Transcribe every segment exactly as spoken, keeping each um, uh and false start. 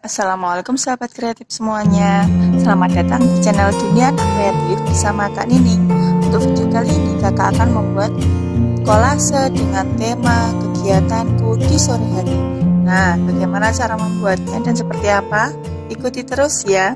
Assalamualaikum sahabat kreatif semuanya. Selamat datang di channel Dunia Anak Kreatif bersama Kak Nining. Untuk video kali ini kakak akan membuat kolase dengan tema kegiatanku di sore hari. Nah, bagaimana cara membuatnya dan seperti apa? Ikuti terus ya.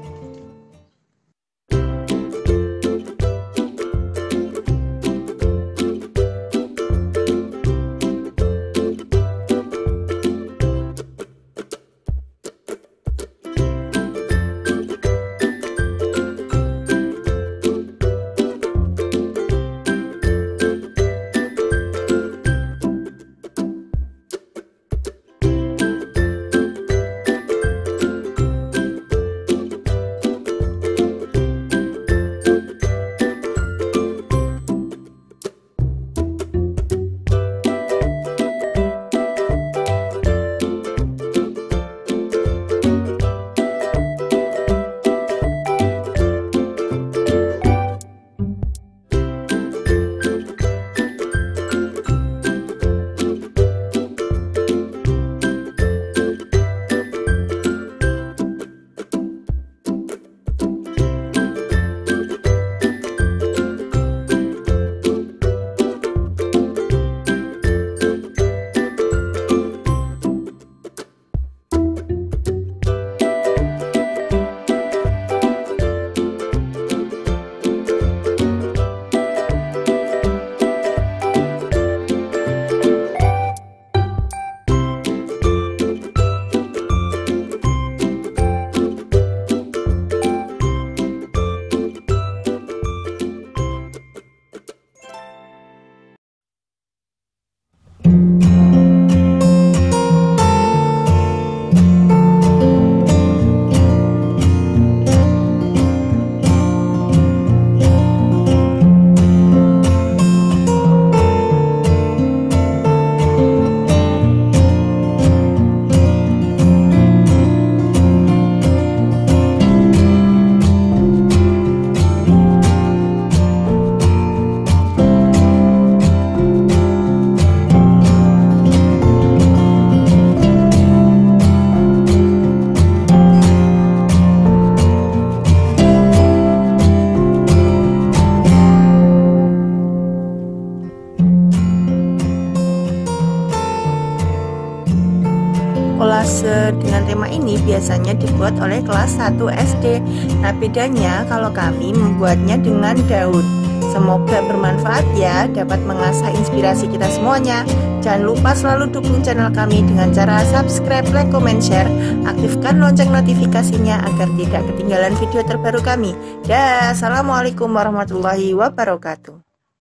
Kolase dengan tema ini biasanya dibuat oleh kelas satu S D. Nah, bedanya kalau kami membuatnya dengan daun. Semoga bermanfaat ya, dapat mengasah inspirasi kita semuanya. Jangan lupa selalu dukung channel kami dengan cara subscribe, like, comment, share. Aktifkan lonceng notifikasinya agar tidak ketinggalan video terbaru kami. Dah, assalamualaikum warahmatullahi wabarakatuh.